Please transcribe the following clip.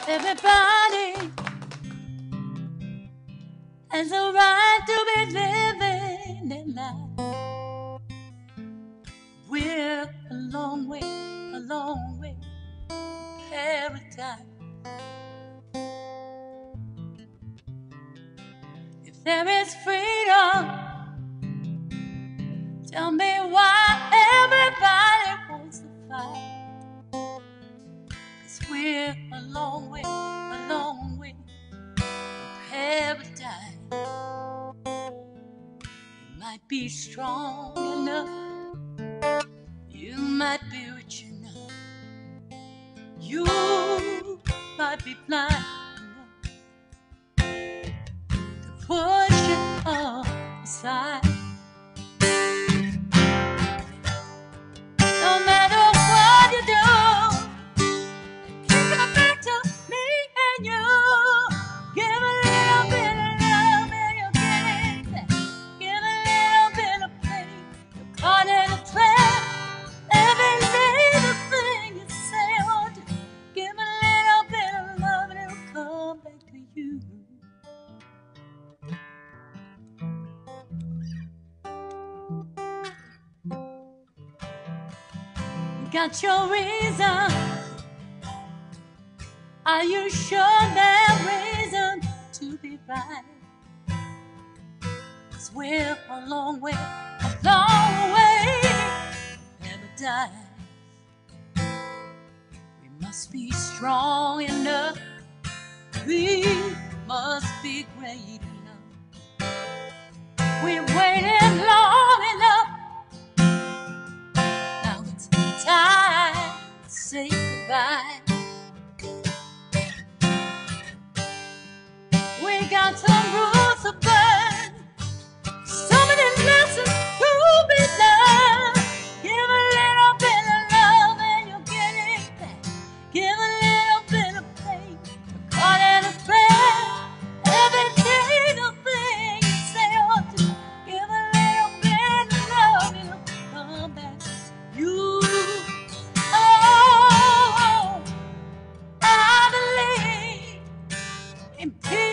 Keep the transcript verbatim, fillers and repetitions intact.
Everybody has a right to be living their life. We're a long way, a long way from paradise. If there is freedom, tell me why everybody wants to fight. 'Cause we're a long way, a long way from paradise. You might be strong enough, you might be rich enough, you might be blind enough to push it all aside. No matter what you do, keep it back to me and you. Give a little bit of love and you'll get it back. Give a little bit of pain, you're caught in a trap. Every little thing you say or do, give a little bit of love and it'll come back to you. You got your reason. Are you sure there's reason to be right? 'Cause we're a long way, a long way from paradise. We must be strong enough, we must be great enough. We waited long enough, now it's time to say goodbye. We got some rules to burn, so many lessons to be learned. Give a little bit of love and you'll get it back. Give a little bit of pain, you're caught in a trap. Every little thing you say or do, give a little bit of love and it'll come back to you. Oh, I believe in peace.